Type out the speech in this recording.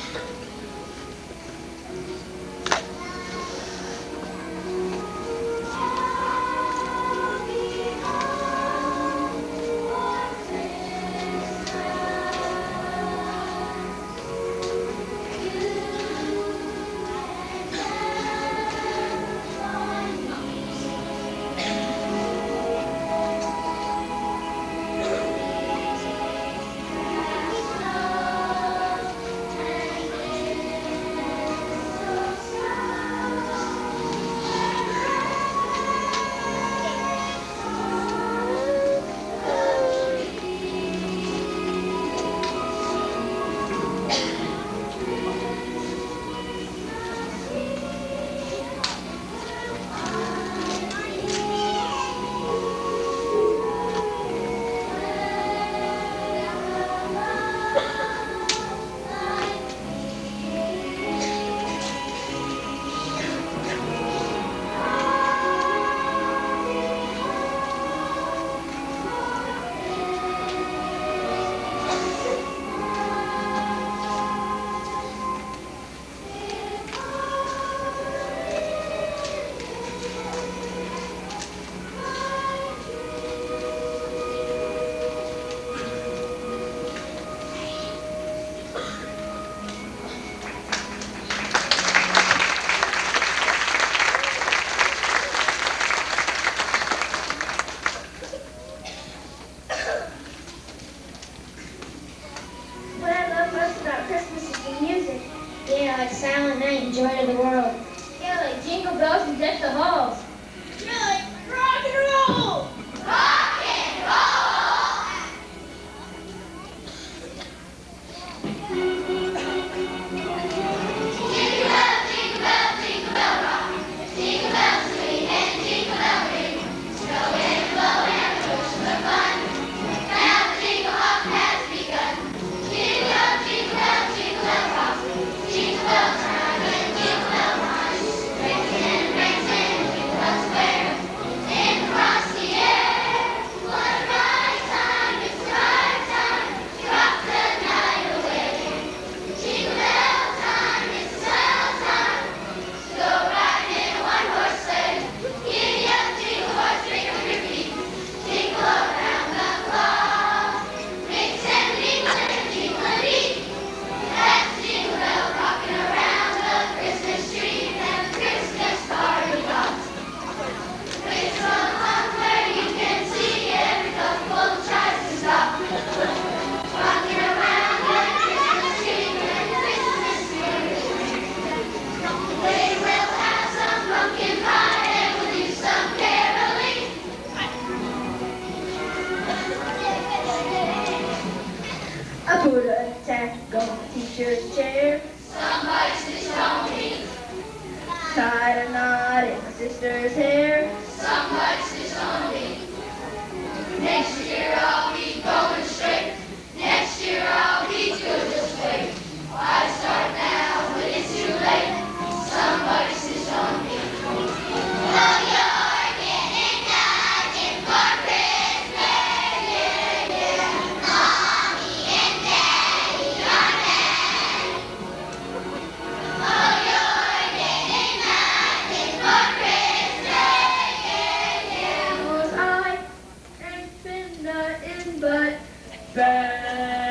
What I love most about Christmas is the music. Yeah, like Silent Night and Joy to the World. Yeah, like Jingle Bells and Deck the Halls. Yeah, like rock and roll! Rock and roll! Jingle bell, jingle bell, jingle bell rock. Jingle bells swing and jingle bell ring. Snow and blow and push for fun. Now the jingle hop has begun. Jingle bell, jingle bell rock. Jingle bell time and jingle bell time. Prancing, prancing, jingle bell square. And across the air. What a bright time, it's a bright time. To rock the night away. Jingle bell time, it's a swell time. To go riding in a one-horse sleigh. Giddy up, jingle horse, drink up your feet. Jingle around the clock. Mix and mingle and jingle and beat. That's Jingle Bell rocking around the Christmas tree and the Christmas party box. Place from the home where you can see every couple tries to stop. Rocking around the Christmas tree and the Christmas spirit. They will have some pumpkin pie and we'll do some caroling. I put a tack on the teacher's chair. Somebody stitched on me. Tied a knot in my sister's hair. Somebody stitched on me. Next year I'll be going straight. Next year I'll be good this way. Why start now when it's too late? Somebody stitched on me. Oh, you're getting nothing for Christmas, yeah, yeah. Mommy and Daddy are mad. Oh, you're getting nothing for Christmas, yeah, yeah. 'Cause I ain't been nothing but bad.